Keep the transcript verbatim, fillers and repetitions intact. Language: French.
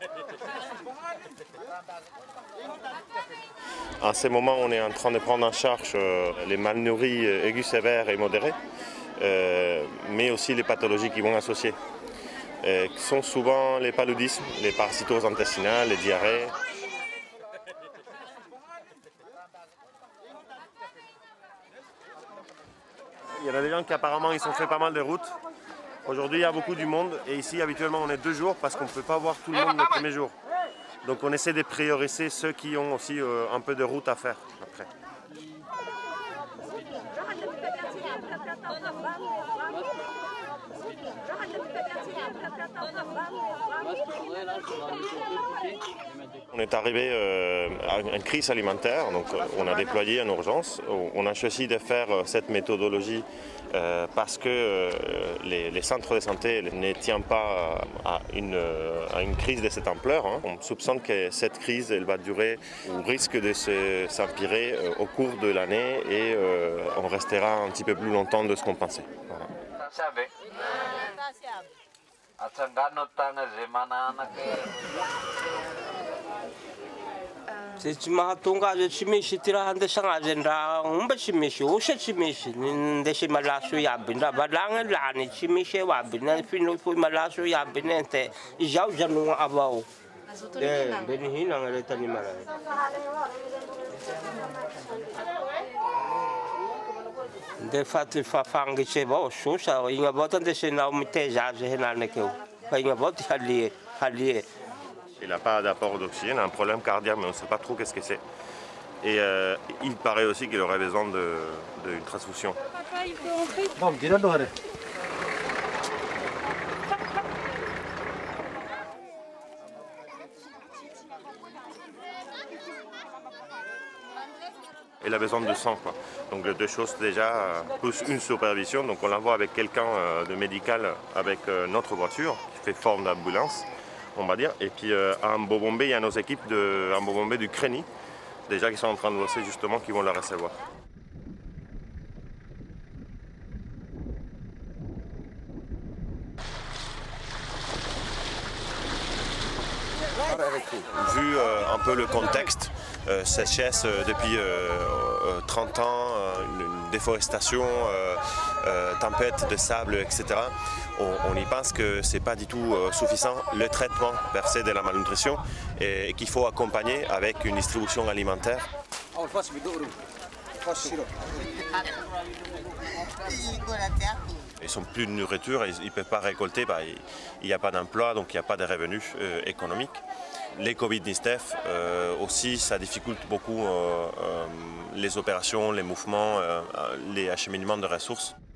En ce moment, on est en train de prendre en charge les malnourris aigus sévères et modérés, euh, mais aussi les pathologies qui vont associer, euh, qui sont souvent les paludismes, les parasitoses intestinales, les diarrhées. Il y en a des gens qui apparemment ils ont fait pas mal de routes. Aujourd'hui, il y a beaucoup du monde et ici, habituellement, on est deux jours parce qu'on ne peut pas voir tout le monde le premier jour. Donc on essaie de prioriser ceux qui ont aussi euh, un peu de route à faire après. On est arrivé euh, à une crise alimentaire, donc on a déployé en urgence. On a choisi de faire cette méthodologie euh, parce que euh, les, les centres de santé ne tiennent pas à une, à une crise de cette ampleur. Hein. On soupçonne que cette crise elle va durer ou risque de s'empirer euh, au cours de l'année et euh, on restera un petit peu plus longtemps de ce qu'on pensait. Voilà. Se ci mahatonga je ci mesi tira hande sanga jendra umba ci mesi o se ci mesi nde se malaso ya binda badanga la ni ci mesi wa binda fino fu malaso ya binente jau janu avao eh beni hina ngale tani mara de fatu fa fangi se bo so sa inga botan de se na umite ja je hena ne keu fa inga bot hali hali. Il n'a pas d'apport d'oxygène, il a un problème cardiaque, mais on ne sait pas trop qu'est-ce que c'est. Et euh, il paraît aussi qu'il aurait besoin d'une transfusion. Il a besoin de sang, quoi. Donc deux choses déjà, plus une supervision. Donc on l'envoie avec quelqu'un de médical avec notre voiture, qui fait forme d'ambulance, on va dire. Et puis euh, à Mbobombe, il y a nos équipes de Mbobombe du Créni, déjà qui sont en train de bosser justement, qui vont la recevoir. Vu euh, un peu le contexte, euh, sécheresse euh, depuis euh, euh, trente ans, euh, une, une déforestation, euh, euh, tempête de sable, et cetera, on, on y pense que ce n'est pas du tout euh, suffisant le traitement versé de la malnutrition et, et qu'il faut accompagner avec une distribution alimentaire. Ils sont plus de nourriture, ils ne peuvent pas récolter, bah, il n'y a pas d'emploi, donc il n'y a pas de revenus euh, économiques. Les Covid-Nistef euh, aussi, ça difficulte beaucoup euh, euh, les opérations, les mouvements, euh, les acheminements de ressources.